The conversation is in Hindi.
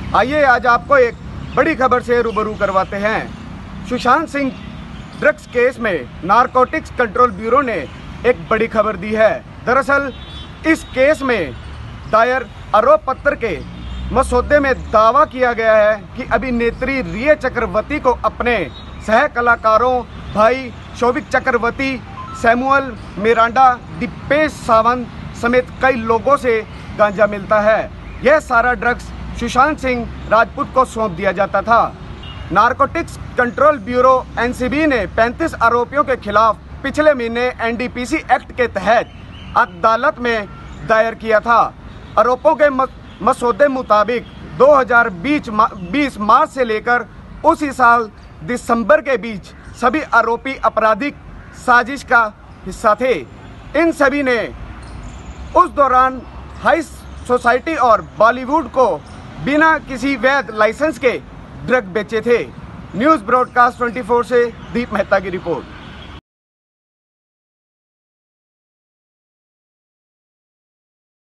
आइए आज आपको एक बड़ी खबर से रूबरू करवाते हैं। सुशांत सिंह ड्रग्स केस में नारकोटिक्स कंट्रोल ब्यूरो ने एक बड़ी खबर दी है। दरअसल इस केस में दायर आरोप पत्र के मसौदे में दावा किया गया है कि अभिनेत्री रिया चक्रवर्ती को अपने सह कलाकारों भाई शोभिक चक्रवर्ती, सैमुअल मिरांडा, दीपेश सावंत समेत कई लोगों से गांजा मिलता है। यह सारा ड्रग्स सुशांत सिंह राजपूत को सौंप दिया जाता था। नारकोटिक्स कंट्रोल ब्यूरो एनसीबी ने 35 आरोपियों के खिलाफ पिछले महीने एनडीपीसी एक्ट के तहत अदालत में दायर किया था। आरोपों के मसौदे मुताबिक 2020 मार्च से लेकर उसी साल दिसंबर के बीच सभी आरोपी आपराधिक साजिश का हिस्सा थे। इन सभी ने उस दौरान हाई सोसाइटी और बॉलीवुड को बिना किसी वैध लाइसेंस के ड्रग बेचे थे। न्यूज़ ब्रॉडकास्ट 24 से दीप मेहता की रिपोर्ट।